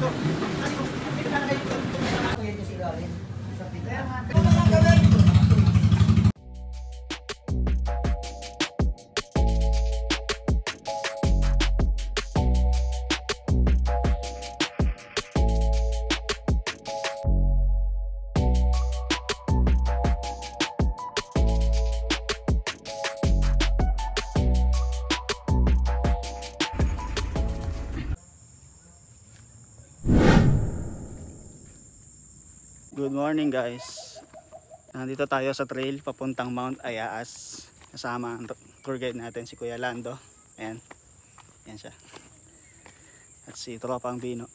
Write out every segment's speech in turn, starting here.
Good morning guys. Nandito tayo sa trail papuntang Mount Ayaas. Kasama ang tour guide natin si Kuya Lando. Ayan. Ayan siya. At si Tropang Bino.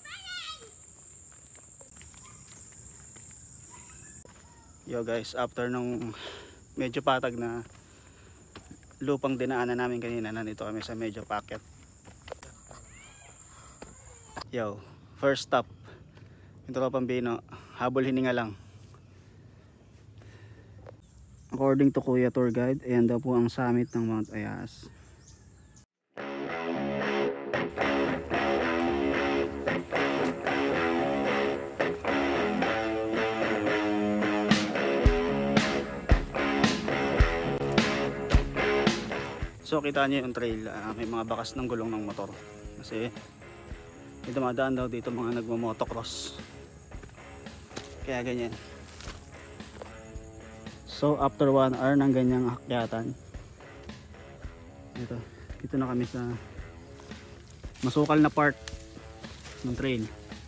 Yo guys, after nung medyo patag na lupang dinaanan namin kanina, nandito kami sa medyo packet. Yo, first stop yung Tropang Bino, habol hininga lang. According to Kuya Tour Guide, ayan daw po ang summit ng Mount Ayaas. So kita nyo yung trail, may mga bakas ng gulong ng motor. Kasi may dumadaan daw dito mga nagmo-motocross. Kaya ganyan. So after 1 hour ng ganyang akyatan, dito na kami sa masukal na part ng trail.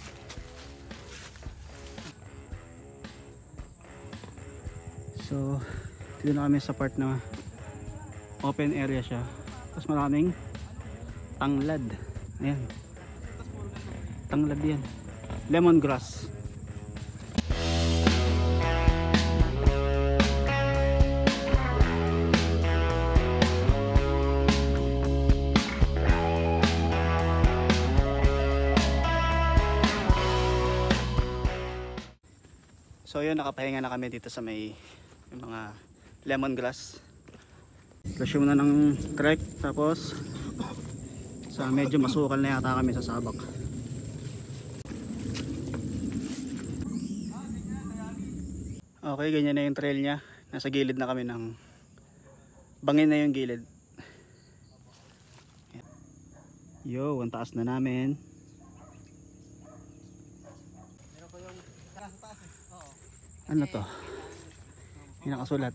So dito na kami sa part na open area siya, tapos maraming tanglad. Ayan, tanglad yan, lemongrass. So yun, nakapahinga na kami dito sa may mga lemongrass. Resume na ng trek, tapos sa medyo masukal na yata kami sa Sabak. Okay, ganyan na yung trail nya. Nasa gilid na kami ng bangin na yung gilid. Yo, ang taas na namin. Ano to? Yung nakasulat,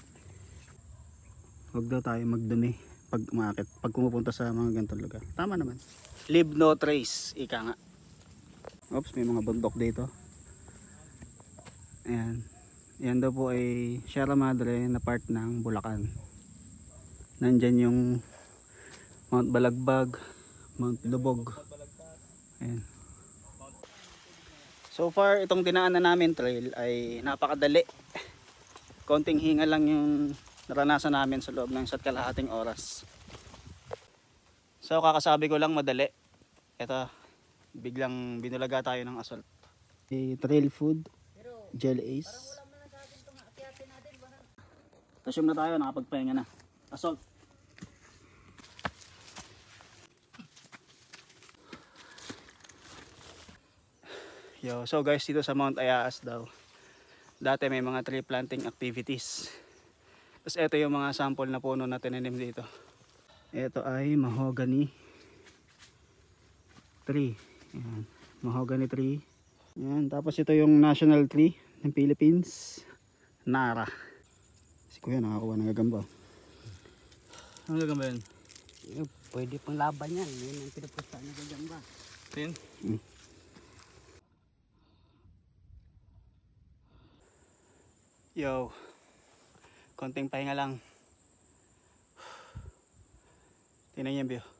huwag daw tayo magdumi pag umaakit, pag pumupunta sa mga ganitong lugar. Tama naman. Leave no trace, ika nga. Oops, may mga bundok dito. Ayan. Yan daw po ay Sierra Madre na part ng Bulacan. Nandyan yung Mount Balagbag, Mount Lubog. Ayan. So far, itong dinaanan namin trail ay napakadali. Konting hinga lang yung naranasan namin sa loob ng 1.5 oras. So kakasabi ko lang madali. Ito, biglang binulaga tayo ng assault. Trail food, Gel Ace. Resume na tayo, nakapagpahinga na. Assault. Yo, so guys, dito sa Mount Ayaas daw, dati may mga tree planting activities. Tapos ito yung mga sample na puno na tinanim dito. Ito ay mahogany tree. Ayan, mahogany tree. Ayan, tapos ito yung national tree ng Philippines, Nara. Si Kuya nakakuha ng gagamba. Ano gagamba yun? Pwede pang laban yan. Yun ang pinapusta ng gagamba. Yun? Yo, konting pahinga lang. Tingnan niyo yung view.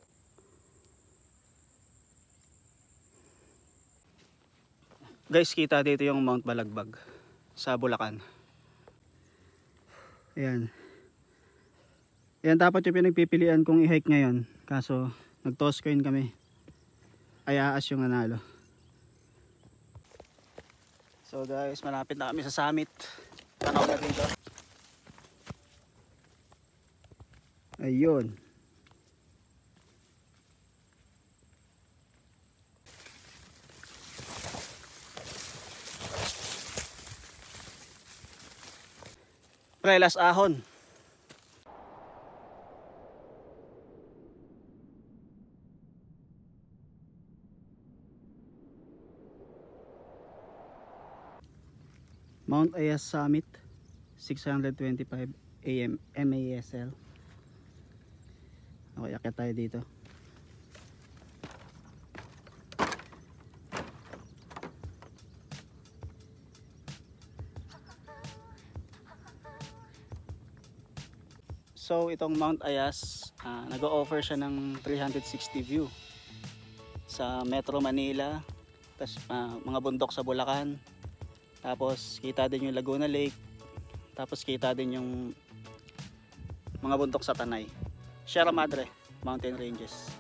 Guys, kita dito yung Mount Balagbag sa Bulacan. Ayan. Ayan dapat yung pinagpipilian kong i-hike ngayon. Kaso nag-toss coin kami. Ayaas yung nanalo. So guys, malapit na kami sa summit. Tanaw na dito. Ayun. Prelas Ahon. Mount Ayas Summit 625 AM MASL. Okay, akit tayo dito. So itong Mount Ayas, nag-o-offer siya ng 360 view sa Metro Manila, tas mga bundok sa Bulacan, tapos kita din yung Laguna Lake, tapos kita din yung mga bundok sa Tanay, Sierra Madre Mountain Ranges.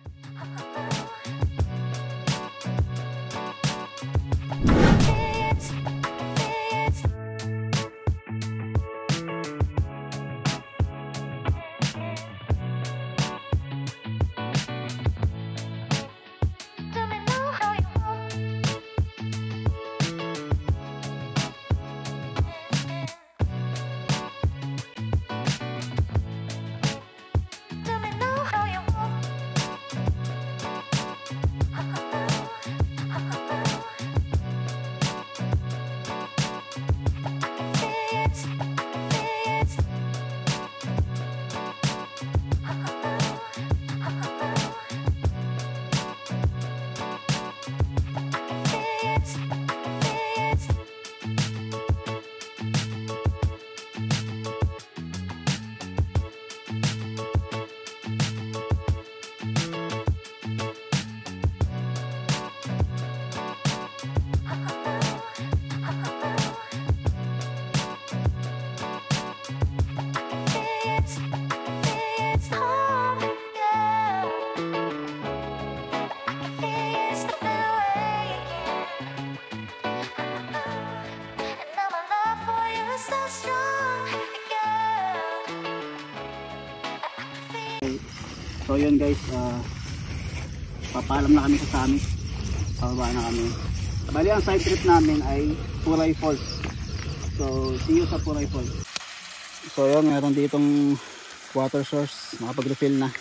So yun guys, papaalam na kami sa summit. Pababa na kami. Bali ang side trip namin ay Puray Falls. So see you sa Puray Falls. So yun, meron ditong water source, nakapag-refill na.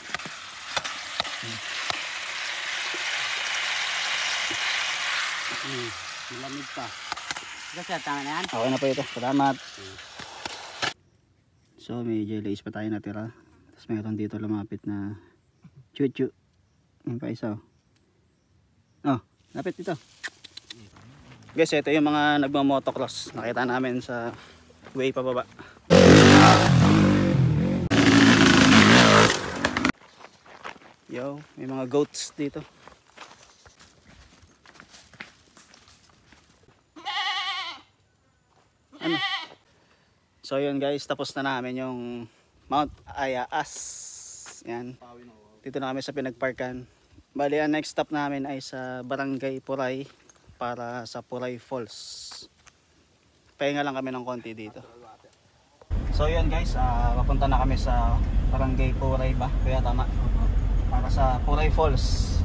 Malamig pa. Kasi tama na yan. Okay na po ito, salamat. So may jelly pa tayo natira. Tapos meron dito lumapit na chuchu. Yung pa isa. Oh, lapit dito. Guys, ito yung mga nagmamotocross. Nakita namin sa way pababa. Yo, may mga goats dito. Ano? So yun guys, tapos na namin yung Mount Ayas. Yan. Dito na kami sa pinagparkan. Bali, ang next stop namin ay sa Barangay Puray para sa Puray Falls. Pahinga lang kami ng konti dito. So yun guys, papunta na kami sa Barangay Puray ba? Kaya tama. Para sa Puray Falls.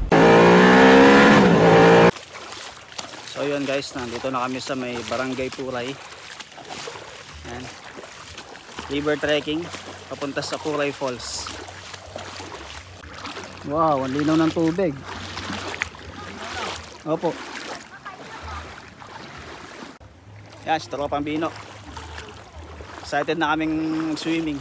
So yun guys, nandito na kami sa may Barangay Puray. Yan. River trekking papunta sa Puray Falls. Wow, ang linaw ng tubig. Opo. Yan, si Tropang Bino. Excited na kaming swimming.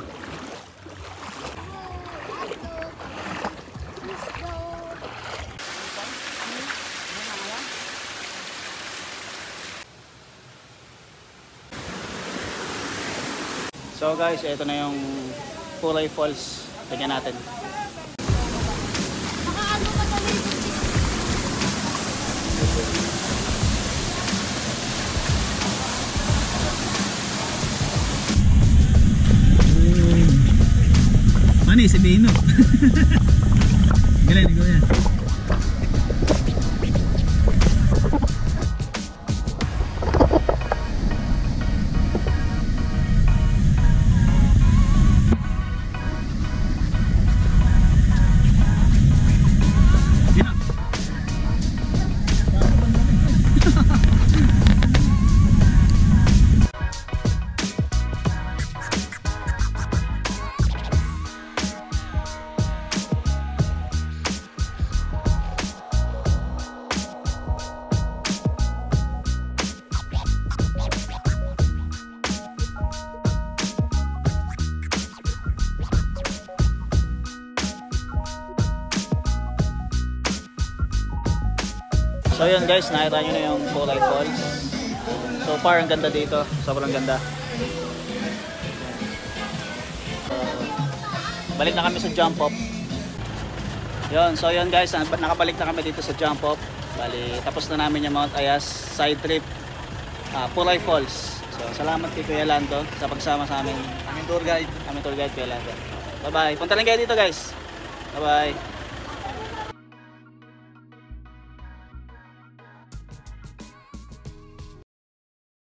So guys, ito na yung Puray Falls. Tignan natin. Ano si Bino? Galing na gawin. So yun guys, nakita nyo na yung Puray Falls. So far, ang ganda dito. Sobrang ganda. So, balik na kami sa jump off. Yun, so yun guys, nakabalik na kami dito sa jump off. Bali, tapos na namin yung Mount Ayas side trip. Puray Falls. So salamat kay Kuya Lando sa pagsama sa amin. Aming tour guide. Kuya Lando. Bye bye. Punta lang kayo dito guys. Bye bye.